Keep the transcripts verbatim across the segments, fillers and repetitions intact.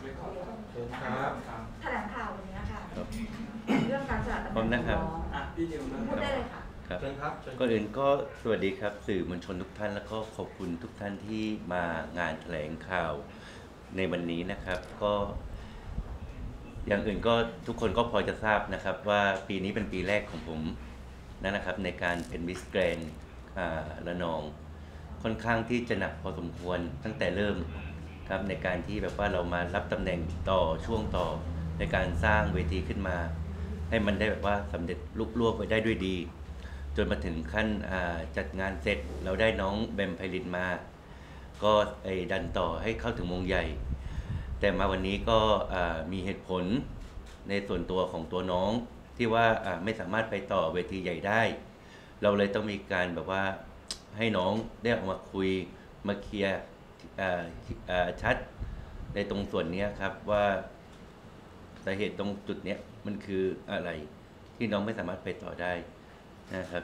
เชิญครับแถลงข่าววันนี้ค่ะเรื่องการสลัดตำแหน่งนะครับพี่ดิวพูดได้เลยค่ะครับก่อนอื่นก็สวัสดีครับสื่อมวลชนทุกท่านแล้วก็ขอบคุณทุกท่านที่มางานแถลงข่าวในวันนี้นะครับก็อย่างอื่นก็ทุกคนก็พอจะทราบนะครับว่าปีนี้เป็นปีแรกของผมนะครับในการเป็นมิสแกรนด์ระนองค่อนข้างที่จะหนักพอสมควรตั้งแต่เริ่มครับในการที่แบบว่าเรามารับตำแหน่งต่อช่วงต่อในการสร้างเวทีขึ้นมาให้มันได้แบบว่าสำเร็จลุล่วงไปได้ด้วยดีจนมาถึงขั้นจัดงานเสร็จเราได้น้องแบมไพลินมาก็ไอ้ดันต่อให้เข้าถึงวงใหญ่แต่มาวันนี้ก็มีเหตุผลในส่วนตัวของตัวน้องที่ว่าไม่สามารถไปต่อเวทีใหญ่ได้เราเลยต้องมีการแบบว่าให้น้องได้ออกมาคุยมาเคลียร์ชัดในตรงส่วนนี้ครับว่าสาเหตุตรงจุดนี้มันคืออะไรที่น้องไม่สามารถไปต่อได้นะครับ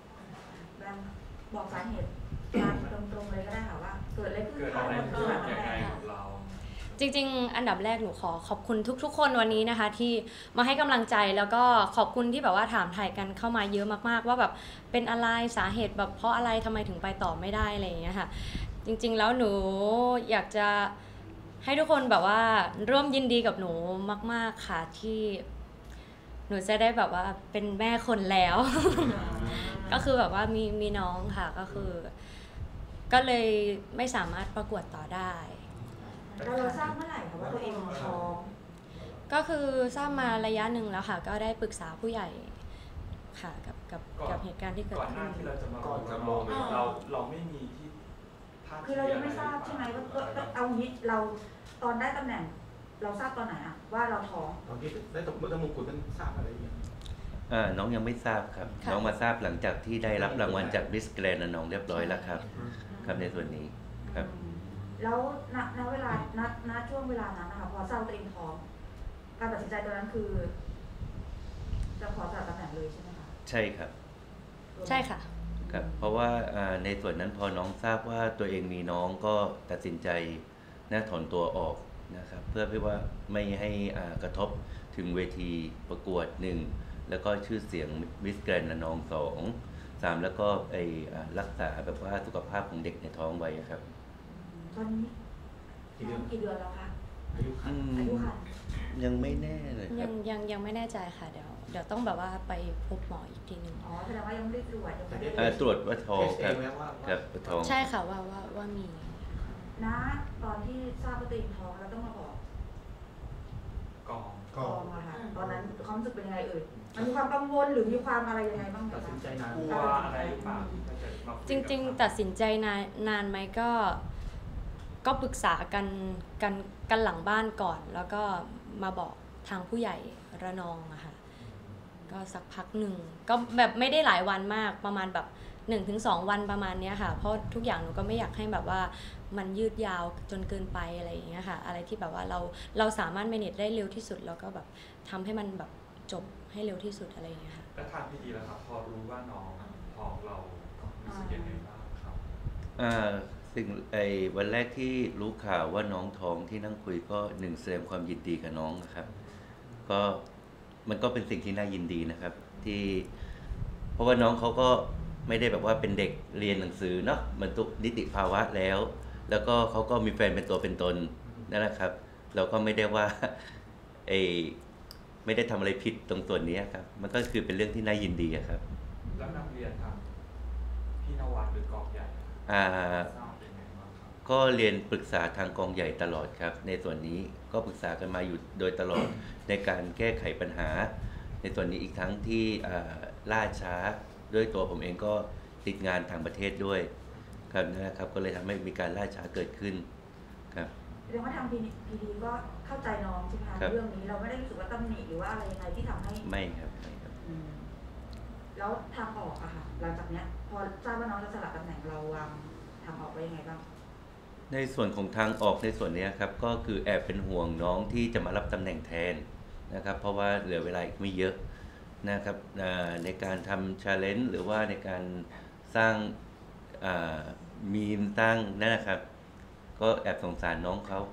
บอกสาเหตุตรงๆเลยก็ได้ค่ะว่าเกิดอะไรขึ้นคะมันเกิดอะไรกับเราจริงๆอันดับแรกหนูขอขอบคุณทุกๆคนวันนี้นะคะที่มาให้กำลังใจแล้วก็ขอบคุณที่แบบว่าถามถ่ายกันเข้ามาเยอะมากๆว่าแบบเป็นอะไรสาเหตุแบบเพราะอะไรทำไมถึงไปต่อไม่ได้อะไรอย่างเงี้ยค่ะจริงๆแล้วหนูอยากจะให้ทุกคนแบบว่าร่วมยินดีกับหนูมากๆค่ะที่หนูจะได้แบบว่าเป็นแม่คนแล้ว ก็คือแบบว่ามีมีน้องค่ะก็คือก็เลยไม่สามารถประกวดต่อได้เราเราทราบเมื่อไหร่คะว่าตัวเองท้องก็คือทราบมาระยะหนึ่งแล้วค่ะก็ได้ปรึกษาผู้ใหญ่ค่ะกับกับกับเหตุการณ์ที่เกิดขึ้นก่อนหน้าที่เราจะมาก่อนจะมองเราเราไม่มีที่คือเรายังไม่ทราบใช่ไหมว่าเอางี้เราตอนได้ตำแหน่งเราทราบตอนไหนอะว่าเราท้องตอนที่ได้ตกได้มงกุฎนั้นทราบอะไรอย่างอ่าน้องยังไม่ทราบครับน้องมาทราบหลังจากที่ได้รับรางวัลจากมิสแกรนด์ระนองเรียบร้อยแล้วครับครับในส่วนนี้ครับแล้วณณเวลาณณช่วงเวลานั้นนะคะพอทราบตัวเองท้องการตัดสินใจตอนนั้นคือจะขอสละตำแหน่งเลยใช่ไหมคะใช่ครับใช่ค่ะครับเพราะว่าในส่วนนั้นพอน้องทราบว่าตัวเองมีน้องก็ตัดสินใจนะถอนตัวออกนะครับเพื่อเพื่อว่าไม่ให้กระทบถึงเวทีประกวดหนึ่งแล้วก็ชื่อเสียงมิสแกรนด์ระนองสองสามแล้วก็ไอรักษาแบบว่าสุขภาพของเด็กในท้องไว้ครับตอนนี้กี่เดือนกี่เดือนแล้วคะอายุคันอายุคันยังไม่แน่เลยยังยังยังไม่แน่ใจค่ะเดี๋ยวเดี๋ยวต้องแบบว่าไปพบหมออีกทีหนึ่งอ๋อแสดงว่ายังไม่ได้ตรวจยังไม่ได้ตรวจว่าท้องครับครับท้องใช่ค่ะว่าว่าว่ามีนะตอนที่ทราบว่าตัวเองท้องแล้วต้องมาบอกกองกองอะค่ะตอนนั้นความรู้สึกเป็นยังไงเอ่ยมันมีความกังวลหรือมีความอะไรยังไงบ้างตัดสินใจนานกลัวอะไรหรือเปล่าจริงๆตัดสินใจนานนานไหมก็ก็ปรึกษากันกันกันหลังบ้านก่อนแล้วก็มาบอกทางผู้ใหญ่ระนองอะค่ะก็สักพักหนึ่งก็แบบไม่ได้หลายวันมากประมาณแบบหนึ่งถึงสองวันประมาณนี้ค่ะเพราะทุกอย่างหนูก็ไม่อยากให้แบบว่ามันยืดยาวจนเกินไปอะไรอย่างเงี้ยค่ะอะไรที่แบบว่าเราเราสามารถ manage ได้เร็วที่สุดแล้วก็แบบทำให้มันแบบจบให้เร็วที่สุดอะไรอย่างเงี้ยค่ะแล้วทางพี่ดีแล้วครับพอรู้ว่าน้องท้องเรารู้สึกยังไงบ้างครับอ่าสิ่งไอ้วันแรกที่รู้ข่าวว่าน้องท้องที่นั่งคุยก็หนึ่งแสดงความยินดีกับน้องนะครับก็มันก็เป็นสิ่งที่น่ายินดีนะครับที่เพราะว่าน้องเขาก็ไม่ได้แบบว่าเป็นเด็กเรียนหนังสือเนาะมันตุนิติภาวะแล้วแล้วก็เขาก็มีแฟนเป็นตัวเป็นตนนั่นแหละครับเราก็ไม่ได้ว่าไอ้ไม่ได้ทำอะไรผิดตรงส่วนนี้ครับมันก็คือเป็นเรื่องที่น่ายินดีครับแล้วนำเรียนทางพี่นวัดหรือกองใหญ่อ่าก็เรียนปรึกษาทางกองใหญ่ตลอดครับในส่วนนี้ก็ปรึกษากันมาอยู่โดยตลอดในการแก้ไขปัญหาในส่วนนี้อีกทั้งที่ล่าช้าด้วยตัวผมเองก็ติดงานทางประเทศด้วยครับนะครับก็เลยทำให้มีการล่าช้าเกิดขึ้นครับแสดงว่าทางพีดีก็เข้าใจน้องใช่ไหมคะเรื่องนี้เราไม่ได้รู้สึกว่าตำหนิหรือว่าอะไรยังไงที่ทำให้ไม่ครับไม่ครับแล้วทางออกอะค่ะหลังจากเนี้ยพอทราบว่าน้องจะสละตำแหน่งเราวางทางออกไว้ยังไงบ้างในส่วนของทางออกในส่วนนี้ครับก็คือแอบเป็นห่วงน้องที่จะมารับตำแหน่งแทนนะครับเพราะว่าเหลือเวลาอีกไม่เยอะนะครับในการทำ challenge หรือว่าในการสร้างมีมตั้งนั่นนะครับก็แอบสงสารน้องเขา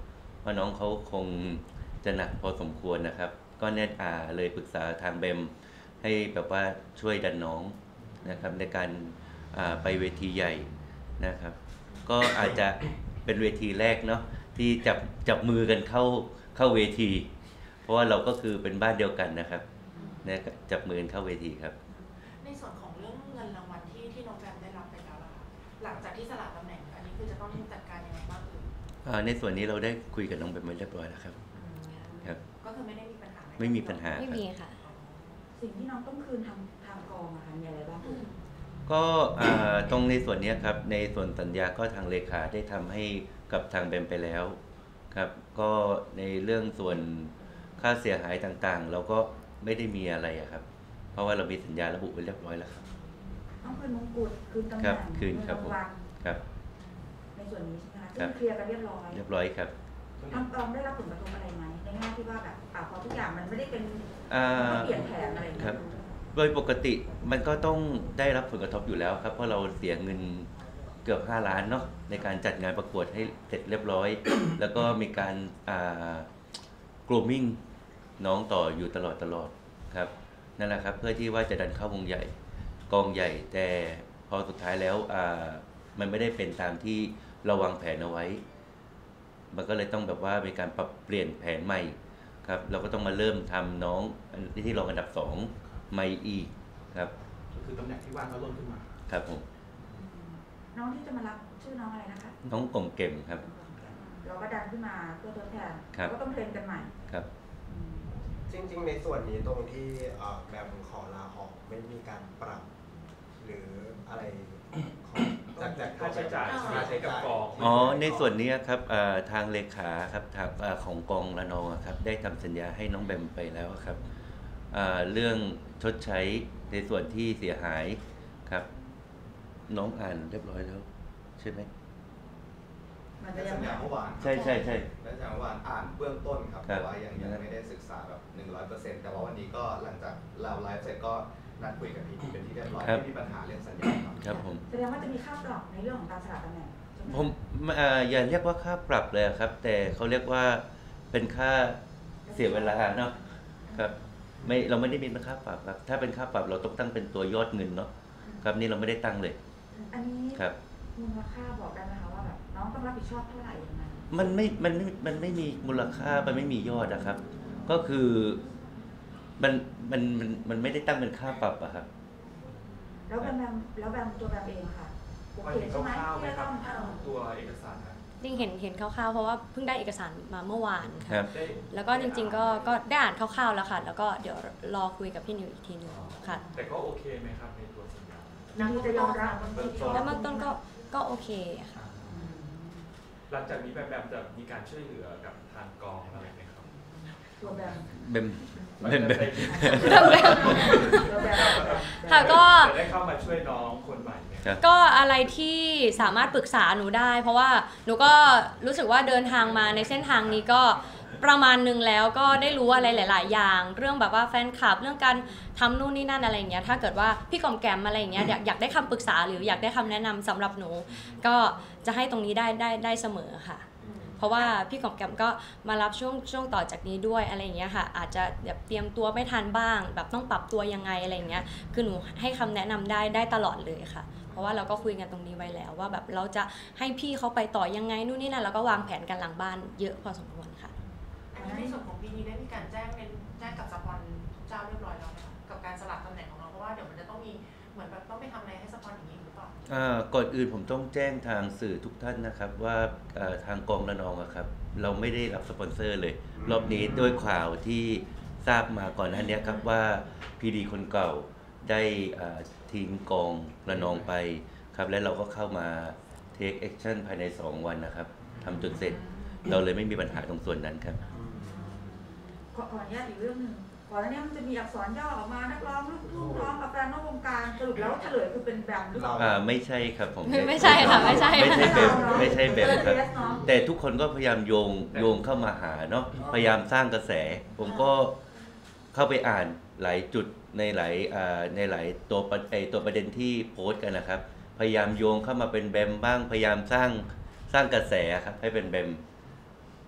ราะน้องเขาคงจะหนักพอสมควรนะครับ ก็แน่อ่าเลยปรึกษาทางเบมให้แบบว่าช่วยดันน้องนะครับในการอ่าไปเวทีใหญ่นะครับ ก็อาจจะเป็นเวทีแรกเนาะที่จับจับมือกันเข้าเข้าเวที เพราะว่าเราก็คือเป็นบ้านเดียวกันนะครับนะจับมือกันเข้าเวทีครับในส่วนของเรื่องเงินรางวัลที่ที่น้องแบมได้รับไปแล้วล่ะค่ะหลังจากที่สละตำแหน่งอันนี้คือจะต้องจัดการยังไงบ้างเอ่ยอ่าในส่วนนี้เราได้คุยกับน้องเบมไว้เรียบร้อยแล้วครับครับก็คือไม่ได้มีปัญหาอะรไม่มีปัญหาไม่ครับมีค่ะสิ่งที่น้องต้องคืนทางทางกองอะคะมีอะไรบ้างอืมก็อ่าตรงในส่วนนี้ครับในส่วนสัญญาก็ทางเลขาได้ทำให้กับทางเบมไปแล้วครับก็ในเรื่องส่วนค่าเสียหายต่างๆ เราก็ไม่ได้มีอะไรอะครับ เพราะว่าเรามีสัญญาระบุไว้เรียบร้อยแล้วครับต้องคืนมงกุฎคืนตำแหครัน่บงคืนครับเงิผมรางวัลครับในส่วนนี้ใช่ไหมคะครัที่บเคลียร์กันเรียบร้อยเรียบร้อยครับทางกองได้รับผลกระทบอะไรไหมในแง่ที่ว่าแบบอ่าพอทุกอย่างมันไม่ได้เป็นอ่ามันต้องเปลี่ยนแผนอะไรอย่างคเงี้รัยบ โดยปกติมันก็ต้องได้รับผลกระทบอยู่แล้วครับ เพราะเราเสียเงินเกือบห้าล้านเนาะในการจัดงานประกวดให้เสร็จเรียบร้อย แล้วก็มีการอ่า grooming น้องต่ออยู่ตลอดตลอดครับนั่นแหละครับเพื่อที่ว่าจะดันเข้าวงใหญ่กองใหญ่ แต่พอสุดท้ายแล้วอ่ามันไม่ได้เป็นตามที่เราวางแผนเอาไว้ มันก็เลยต้องแบบว่ามีการปรับเปลี่ยนแผนใหม่ครับเราก็ต้องมาเริ่มทำน้องที่รองอันดับสองใหม่อีกครับก็คือตำแหน่งที่ว่างก็ล่นขึ้นมาครับผมน้องที่จะมารับชื่อน้องอะไรนะคะน้องกลมเก่มครับเราก็ดันขึ้นมาเพื่อทดแทนครับก็ต้องเทรนกันใหม่ครับอืมจริงๆ ในส่วนนี้ตรงที่เอ่อแบบขอลาออกไม่มีการปรับ หรืออะไรของจากจากค่าใช้จ่ายค่าใช้กับจ่ายกองอ๋อในส่วนนี้ครับอ่าทางเลขาครับทางอ่าของกองระนองอะครับได้ทำสัญญาให้น้องแบมไปแล้วครับอ่าเรื่องชดใช้ในส่วนที่เสียหายครับ น้องอ่านเรียบร้อยแล้วใช่ไหมมันได้จะยัสังญไงญาเมื่อวานใช่ใช่ใช่ได้สัญญาเมื่อวานอ่านเบื้องต้นครับครัแต่บว่ายังยังไม่ได้ศึกษาแบบหนึ่งร้อยเปอร์เซ็นต์แต่ว่าวันนี้ก็หลังจากเราไลฟ์เสร็จก็นัดคุยกับพี่เป็นที่เรียบร้อยไม่มีปัญหาเรื่องสัญญาครับครับผมแสดงว่าจะมีค่าปรับในเรื่องของการสละตำแหน่งใช่ไหมผมอ่าอย่าเรียกว่าค่าปรับเลยครับ แต่เขาเรียกว่าเป็นค่าเสียเวลาเนาะครับไม่เราไม่ได้มีค่าปรับครับถ้าเป็นค่าปรับเราต้องตั้งเป็นตัวยอดเงินเนาะครับนี่เราไม่ได้ตั้งเลยอันนี้ครับมูลค่าบอกได้ไหมคะว่าแบบน้องต้องรับผิดชอบเท่าไหร่ยังไงมันไม่ มันไม่ มันไม่มีมูลค่า มันไม่มียอดนะครับ ก็คือมัน มัน มัน มันไม่ได้ตั้งเป็นค่าปรับอะครับแล้วแบมแบมแล้วแบมตัวแบมเองอะค่ะโอวันเคเห็นใช่ไหมคร่าวๆไหมที่จะครัต้บองเออตัวเอกสารนะจริงเห็นเห็นคร่าวๆเพราะว่าเพิ่งได้เอกสารมาเมื่อวานครัค่ะบได้แล้วก็จริงๆก็ก็ได้อ่านคร่าวๆแล้วค่ะ แล้วก็เดี๋ยวรอคุยกับพี่นิวอีกทีหนึงค่ะแต่ก็โอเคไหมครับในตัวสัญญายินดีจะยอมรับเบื้องต้นแล้วเบื้องต้นก็ก็โอเคค่ะอืมหลังจากนี้แบมแบมจะมีการช่วยเหลือกับทางกองอะไรไหมครับตัวแบมเบมเบมเบมตัวแบมค่ะก็จะได้เข้ามาช่วยน้องคนใหม่ไหมครับก็อะไรที่สามารถปรึกษาหนูได้ เพราะว่าหนูก็รู้สึกว่าเดินทางมาในเส้นทางนี้ก็ประมาณนึงแล้วก็ได้รู้อะไรหลาย ๆ อย่าง เรื่องแบบว่าแฟนคลับเรื่องการทำนู่นนี่นั่นอะไรอย่างเงี้ยถ้าเกิดว่าพี่กอมแกมอะไรอย่างเงี้ยอยากอยากได้คำปรึกษาหรืออยากได้คำแนะนำสำหรับหนู ก็จะให้ตรงนี้ได้ได้ได้เสมอค่ะ เพราะว่าพี่กอมแกมก็มารับช่วงช่วงต่อจากนี้ด้วยอะไรอย่างเงี้ยค่ะ อาจจะแบบเตรียมตัวไม่ทันบ้าง แบบต้องปรับตัวยังไงอะไรอย่างเงี้ยคือหนูให้คำแนะนำได้ได้ตลอดเลยค่ะ เพราะว่าเราก็คุยกันตรงนี้ไว้แล้วว่าแบบเราจะให้พี่เขาไปต่อยังไงนู่นนี่นั่นแล้วก็วางแผนกันหลังบ้านเยอะพอสมควรค่ะอันนี้ในส่วนของปีนี้ได้มีการแจ้งเป็นแจ้งกับสปอนทุกเจ้าเรียบร้อยแล้วไหมคะกับการสลับตำแหน่งของเราเพราะว่าเดี๋ยวมันจะต้องมีเหมือนแบบต้องไปทำอะไรให้สปอนอย่างนี้หรือเปล่าอ่าก่อนอื่นผมต้องแจ้งทางสื่อทุกท่านนะครับว่าอ่าทางกองระนองอะครับเราไม่ได้รับสปอนเซอร์เลย รอบนี้ด้วยข่าวที่ทราบมาก่อนหน้านี้ครับว่าพีดีคนเก่าได้อ่าทิ้งกองระนองไปครับและเราก็เข้ามา take action ภายในสองวันนะครับทำจนเสร็จเราเลยไม่มีปัญหาตรงส่วนนั้นครับขอขออนุญาตอีกเรื่องหนึงก่อนหน้านี้มันจะมีอักษรย่อออกมานักร้องลูกทุ่งร้องกับแฟนนอกวงการสรุปแล้วเฉลยคือเป็นแบมหรือเปล่าอ่าไม่ใช่ครับผมไม่ใช่ค่ะไม่ใช่ไม่ใช่เบมไม่ใช่เบมครับเออ เนาะแต่ทุกคนก็พยายามโยงโยงเข้ามาหาเนาะพยายามสร้างกระแส ผมก็เข้าไปอ่านหลายจุดในหลายอ่าในหลายตัวประไอตัวประเด็นที่โพสต์กันนะครับ พยายามโยงเข้ามาเป็นแบมบ้างพยายามสร้างสร้างกระแสครับให้เป็นแบม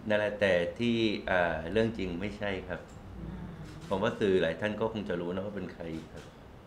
นั่นแหละแต่ที่อ่าเรื่องจริงไม่ใช่ครับ ผมว่าสื่อหลายท่านก็คงจะรู้นะว่าเป็นใครครับ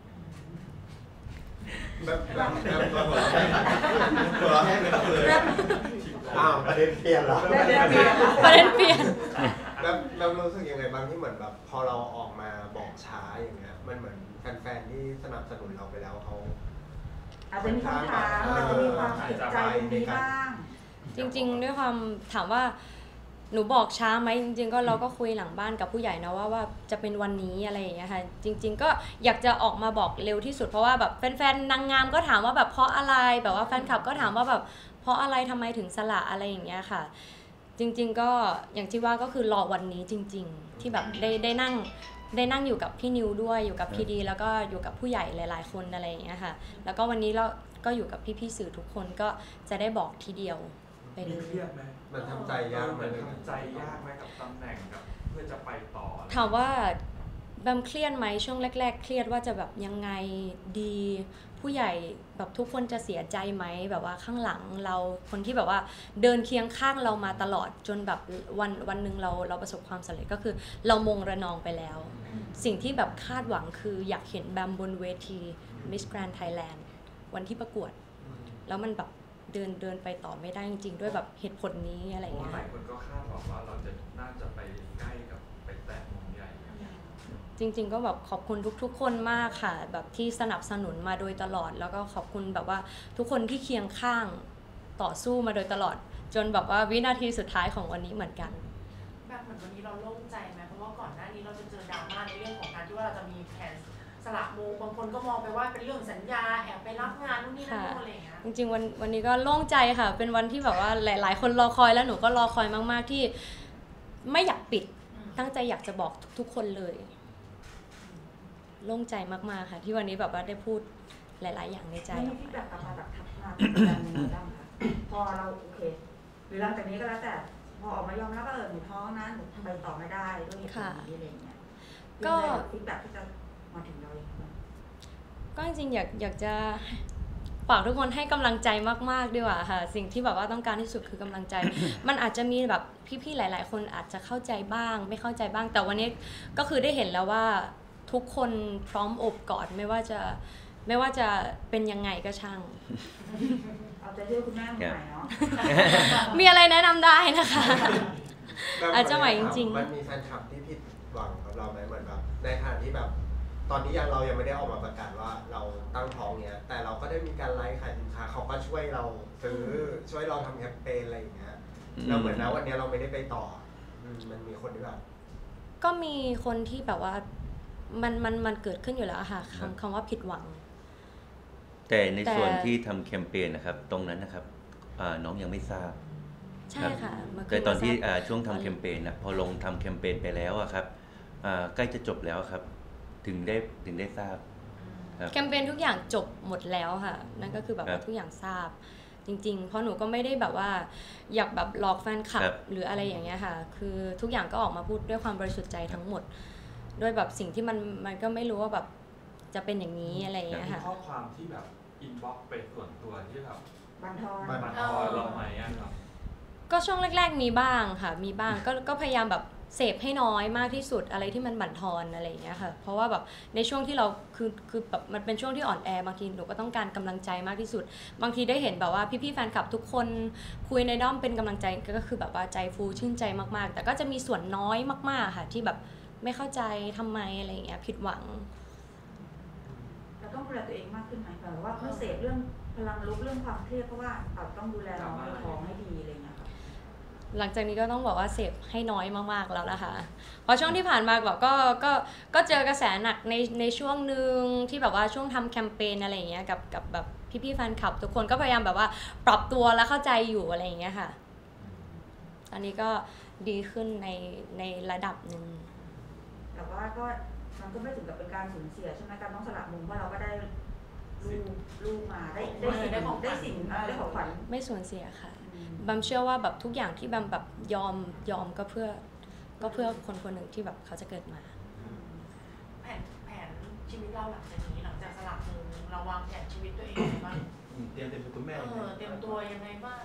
แบบแบบแบบแบบหัวเราะแห้งเลยเลยอ้าวประเด็นเปลี่ยนแล้วประเด็นเปลี่ยนประเด็นเปลี่ยนแล้วเรารู้สึกยังไงบ้างที่เหมือนแบบพอเราออกมาบอกช้าอย่างเงี้ยมันเหมือนแฟนๆที่สนับสนุนเราไปแล้วเขาอาจจะมีคำถามอาจจะมีความติดใจตรงนี้บ้างจริงๆด้วยความถามว่าหนูบอกช้าไหมจริงๆก็เราก็คุยหลังบ้านกับผู้ใหญ่นะว่าว่าจะเป็นวันนี้อะไรอย่างเงี้ยค่ะจริง ๆ ก็อยากจะออกมาบอกเร็วที่สุดเพราะว่าแบบแฟนๆนางงามก็ถามว่าแบบเพราะอะไรแบบว่าแฟนคลับก็ถามว่าแบบเพราะอะไรทำไมถึงสละอะไรอย่างเงี้ยค่ะจริงๆก็อย่างที่ว่าก็คือรอวันนี้จริง ๆ ที่แบบได้ได้นั่งได้นั่งอยู่กับพี่นิวด้วยอยู่กับพี่ดีแล้วก็อยู่กับผู้ใหญ่หลายๆคนอะไรอย่างเงี้ยค่ะแล้วก็วันนี้เราก็อยู่กับพี่ๆสื่อทุกคนก็จะได้บอกทีเดียวไปเลมียเครียดไหมมันทำใจยากไหมมันทำใจยากไหมกับตำแหน่งกับเพื่อจะไปต่อถามว่าแบมเครียดไหมช่วงแรกๆเครียดว่าจะแบบยังไงดีผู้ใหญ่แบบทุกคนจะเสียใจไหมแบบว่าข้างหลังเราคนที่แบบว่าเดินเคียงข้างเรามาตลอดจนแบบวันวันหนึ่งเราเราประสบความสำเร็จก็คือเรามงระนองไปแล้วสิ่งที่แบบคาดหวังคืออยากเห็นแบมบนเวที Miss Grand Thailand วันที่ประกวดแล้วมันแบบเดินเดินไปต่อไม่ได้จริงๆด้วยแบบเหตุผลนี้อะไรอย่างเพเงี้ราะยหลายคนก็คาดหวังว่าเราจะน่าจะไปใกล้กับไปแตะมุมใหญ่จริงๆก็แบบขอบคุณทุกๆคนมากค่ะแบบที่สนับสนุนมาโดยตลอดแล้วก็ขอบคุณแบบว่าทุกคนที่เคียงข้างต่อสู้มาโดยตลอดจนแบบว่าวินาทีสุดท้ายของวันนี้เหมือนกันแบบเหมือนวันนี้เราโล่งใจไหมเพราะว่าก่อนหน้านี้เราจะเจอดราม่าในเรื่องของการที่ว่าเราจะมีแผนสละโมงบางคนก็มองไปว่าเป็นเรื่องสัญญาแอบไปรับงานนู่นนี่นั่นนู่นอะไรอย่างเงี้ยจริงๆวันวันนี้ก็โล่งใจค่ะเป็นวันที่แบบว่าหลายๆคนรอคอยแล้วหนูก็รอคอยมากๆที่ไม่อยากปิดตั้งใจอยากจะบอกทุกๆคนเลยโล่งใจมากๆค่ะที่วันนี้แบบว่าได้พูดหลายๆอย่างในใจไม่อมีอกที่ไปแบบกลับมาแบบทับมาเป็นแบบนี้บ้างค่ะพอเราโอเคหรือหลังจากนี้ก็แล้วแต่พอออกมายอมรับว่าเออหนูท้องนะหนูไปต่อไม่ได้ด้วยเหตุผลนี้อะไรอย่างเงี้ยก็ฟีดแบ็กที่จะมาถึงเราอย่างเงี้ยก็จริงๆอยากอยากจะฝากทุกคนให้กำลังใจมากๆดีกว่าค่ะสิ่งที่แบบว่าต้องการที่สุดคือกำลังใจ มันอาจจะมีแบบพี่ๆหลายๆคนอาจจะเข้าใจบ้างไม่เข้าใจบ้างแต่วันนี้ก็คือได้เห็นแล้วว่าทุกคนพร้อมโอบกอดไม่ว่าจะไม่ว่าจะเป็นยังไงก็ช่างเอาใจช่วยคุณแม่ใหม่เนาะมีอะไรแนะนำได้นะคะ อาจจะใหม่จริงๆมันมีแฟนคลับที่ผิดหวังกับเราไหมเหมือนแบบในขณะที่แบบตอนนี้ยังเรายังไม่ได้ออกมาประกาศว่าเราตั้งท้องเนี้ยแต่เราก็ได้มีการไลฟ์ขายสินค้าเขาก็ช่วยเราซื้อช่วยเราทำแคมเปญอะไรอย่างเงี้ยเราเหมือนนะวันนี้เราไม่ได้ไปต่อมันมีคนที่แบบก็มีคนที่แบบว่ามันมันมันเกิดขึ้นอยู่แล้วค่ะคำคำว่าผิดหวังแต่ในส่วนแต่ที่ทำแคมเปญนะครับตรงนั้นนะครับอ่าน้องยังไม่ทราบใช่ค่ะมันคืแต่ตอนที่มาทราบอ่าช่วงทำแคมเปญนะพอลงทำแคมเปญไปแล้วอะครับอ่าใกล้จะจบแล้วครับถึงได้ถึงได้ทราบครับแคมเปญทุกอย่างจบหมดแล้วค่ะนั่นก็คือแบบครัว่าบทุกอย่างทราบจริงๆเพราะหนูก็ไม่ได้แบบว่าอยากแบบหลอกแฟนคลัครับ บหรืออะไรอย่างเงี้ยค่ะคือทุกอย่างก็ออกมาพูดด้วยความบริสุทธิ์ใจทั้งหมดด้วยแบบสิ่งที่มันมันก็ไม่รู้ว่าแบบจะเป็นอย่างนี้อะไรอย่างเงี้ยมีค่ะข้อความที่แบบอินบ็อกซ์ไปส่วนตัวที่แบบบันทอนบันมันพอเราไหมอะครับก็ช่วงแรกๆมีบ้างค่ะมีบ้างก็ก็พยายามแบบเสพให้น้อยมากที่สุดอะไรที่มันบั่นทอนอะไรอย่างเงี้ยค่ะเพราะว่าแบบในช่วงที่เราคือคือแบบมันเป็นช่วงที่อ่อนแอบางทีหนูก็ต้องการกำลังใจมากที่สุด บางทีได้เห็นแบบว่าพี่ๆแฟนคลับทุกคนคุยในด้อมเป็นกำลังใจก็คือแบบว่าใจฟูชื่นใจมากๆ แต่ก็จะมีส่วนน้อยมากๆค่ะที่แบบไม่เข้าใจทำไมอะไรอย่างเงี้ยผิดหวังเราต้องดูแลตัวเองมากขึ้นไหมแบบว่าไม่เสพเรื่องพลังลุกเรื่องความเครียดเพราะว่าเราต้องดูแลน้องในท้องให้ดีอะไรอย่างเงี้ยค่ะหลังจากนี้ก็ต้องบอกว่าเสพให้น้อยมากๆแล้วนะคะเพราะช่วงที่ผ่านมาแบบก็ก็ก็เจอกระแสหนักในในช่วงหนึ่งที่แบบว่าช่วงทำแคมเปญอะไรอย่างเงี้ยกับกับแบบพี่ๆแฟนคลับทุกคนก็พยายามแบบว่าปรับตัวและเข้าใจอยู่อะไรอย่างเงี้ยค่ะอันนี้ก็ดีขึ้นในในระดับหนึ่งแต่ว่าก็มันก็ไม่ถึงกับเป็นการสูญเสียใช่ไหมการต้องสละมุมเพราะเราก็ได้ลูกลูกมาได้ได้สิ่งได้สิ่งได้ของขวัญไม่สูญเสียค่ะอืมบัมเชื่อว่าแบบทุกอย่างที่บัมแบบยอมยอมก็เพื่อก็เพื่อคนคนหนึ่งที่แบบเขาจะเกิดมาแผนแผนชีวิตเราหลังจากนี้หลังจากสลับมือเราวางแผนชีวิตตัวเองยังไงบ้างเตรียมเต็มตัวคุณแม่เออเตรียมตัวยังไงบ้าง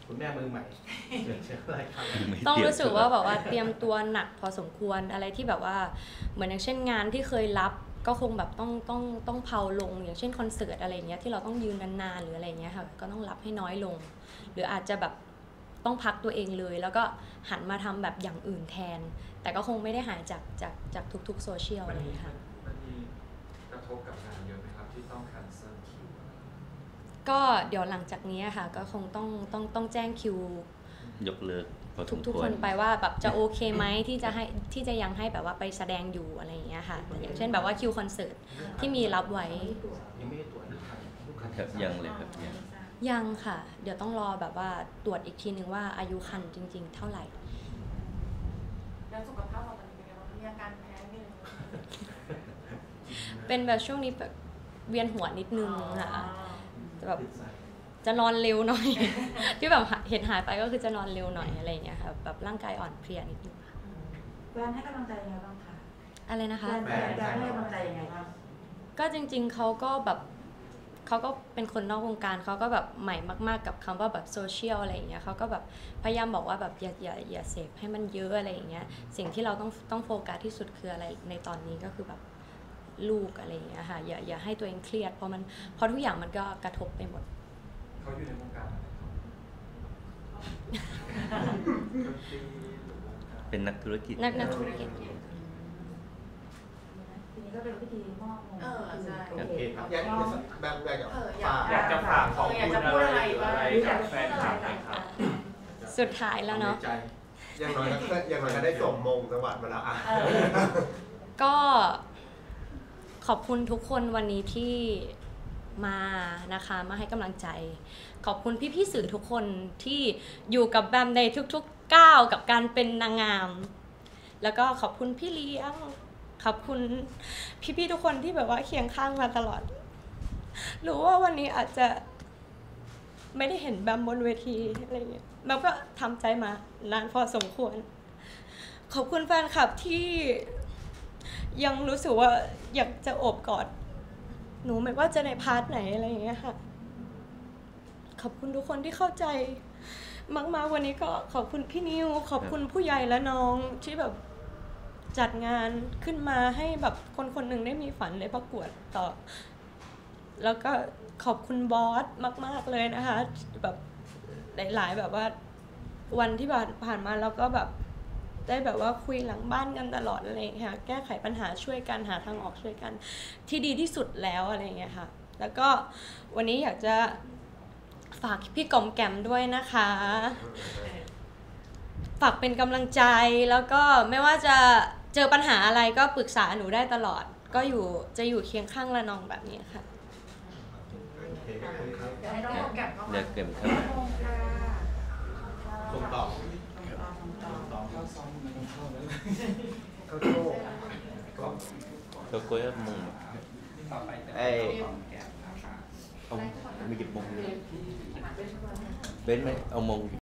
คุณแม่มือใหม่เชิญเชิญอะไรครับต้องรู้สึกว่าแบบว่าเตรียมตัวหนักพอสมควรอะไรที่แบบว่าเหมือนอย่างเช่นงานที่เคยรับก็คงแบบต้องต้องต้องเผาลงอย่างเช่นคอนเสิร์ตอะไรเงี้ยที่เราต้องยืนนานๆหรืออะไรเงี้ยค่ะก็ต้องรับให้น้อยลง หรืออาจจะแบบต้องพักตัวเองเลยแล้วก็หันมาทำแบบอย่างอื่นแทน แต่ก็คงไม่ได้หายจากจากจากทุกๆโซเชียลมัอะนไรมีค่ะมันมีกระทบกับงานเยอะไหมครับที่ต้องแคนเซิลคิวก็เดี๋ยวหลังจากนี้ค่ะก็คงต้องต้องต้องแจ้งคิวยกเลิกพอสทุกมทุกควครนไปว่าแบบจะโอเคไหมที่จะให้ที่จะยังให้แบบว่าไปแสดงอยู่อะไรอย่างเงี้ยค่ะอย่างเช่นแบบว่าคิวคอนเสิร์ตที่มีรับไว้ยังไม่ได้ตรวจลูกค้าลูกค้าครับยังเลยครับยังยังค่ะ เดี๋ยวต้องรอแบบว่าตรวจอีกทีนึงว่าอายุคันจริง ๆ เท่าไหร่แล้วสุขภาพเราตอนนี้เป็นยังไงบ้างมีอาการแพ้ไหมเป็นแบบช่วงนี้แบบเวียนหัวนิดนึงค่ะแบบจะนอนเร็วหน่อย ที่แบบเห็นหายไปก็คือจะนอนเร็วหน่อยอะไรอย่างเงี้ยค่ะแบบร่างกายอ่อนเพลียนิดนึงค่ะแฟนให้กำลังใจยังไงบ้างคะอะไรนะคะแฟนแฟนแฟนให้กำลังใจยังไงบ้างก็จริงๆเขาก็แบบเขาก็เป็นคนนอกวงการเขาก็แบบใหม่มากๆกับคำว่าแบบโซเชียลอะไรอย่างเงี้ยเขาก็แบบพยายามบอกว่าแบบอย่าอย่าอย่าเสพให้มันเยอะอะไรอย่างเงี้ยสิ่งที่เราต้องต้องโฟกัสที่สุดคืออะไรในตอนนี้ก็คือแบบลูกอะไรอย่างเงี้ยค่ะอย่าอย่าให้ตัวเองเครียดเพราะมันเพราะทุกอย่างมันก็กระทบไปหมดเขาอยู่ในวงการอะไรครับดนตรีหรือวงการเป็นนักธุรกิจนักนักธุรกิจทีนี้ก็เป็นพิธีมอบมงเออใช่โอเคอยากอยากแบบอยากจะเอออฝากอยากจะฝากขอบเอออยากคุณจะอะพูดไรอะไรหรือบ้างอะไรกับแฟนคลับไหมครับสุดท้ายแล้วเนาะอย่างน้อยก็อย่างน้อยก็ได้สวมมงจังหวัดมาแล้วอ่ะเออก็ขอบคุณทุกคนวันนี้ที่มานะคะมาให้กำลังใจ ขอบคุณพี่ๆสื่อทุกคนที่อยู่กับแบมในทุกๆก้าวกับการเป็นนางงาม แล้วก็ขอบคุณพี่เลี้ยงขอบคุณพี่ๆทุกคนที่แบบว่าเคียงข้างมาตลอดรู้ว่าวันนี้อาจจะไม่ได้เห็นแบมบนเวทีอะไรเงี้ยแบมก็ทำใจมานานพอสมควร ขอบคุณแฟนคลับที่ยังรู้สึกว่าอยากจะโอบกอดหนูไม่ว่าจะในพาร์ทไหนอะไรอย่างเงี้ยค่ะขอบคุณทุกคนที่เข้าใจมากๆวันนี้ก็ขอบคุณพี่นิวขอบคุณผู้ใหญ่และน้องที่แบบจัดงานขึ้นมาให้แบบคนคนหนึ่งได้มีฝันได้ประกวดต่อแล้วก็ขอบคุณบอสมากๆเลยนะคะแบบหลายๆแบบว่าวันที่ผ่านผ่านมาแล้วก็แบบได้แบบว่าคุยหลังบ้านกันตลอดอะไรอย่างเงี้ยค่ะแก้ไขปัญหาช่วยกันหาทางออกช่วยกันที่ดีที่สุดแล้วอะไรอย่างเงี้ยค่ะแล้วก็วันนี้อยากจะฝากพี่กอมแกมด้วยนะคะฝากเป็นกำลังใจแล้วก็ไม่ว่าจะเจอปัญหาอะไรก็ปรึกษาหนูได้ตลอดก็อยู่จะอยู่เคียงข้างละนองแบบนี้ค่ะเดี๋ยวให้น้องแกะเข้ามาเลือกเก็บครับมงค่ะส่งต่อเข้าซ้อมมันต้องเข้าแล้วเข้าโชว์ก็กล้วยมงต่อไปไอ้เอาไม่หยิบมงเลยเป็นไหมเอามง